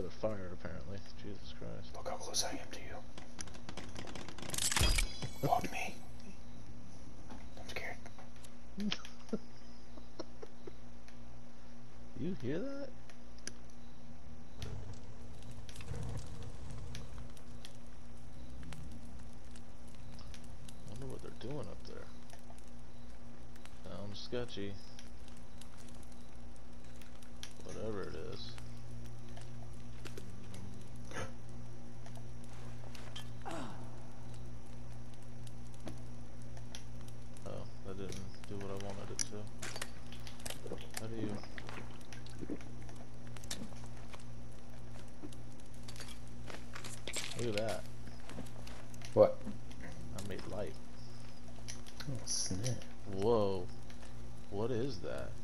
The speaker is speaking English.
that have fired, apparently. Jesus Christ. Look how close I am to you. Hold me. I'm scared. You hear that? I wonder what they're doing up there. Sounds sketchy. Whatever it is. Oh, that didn't do what I wanted it to. How do you... Look at that. What? I made light. Oh, snap. Whoa. What is that?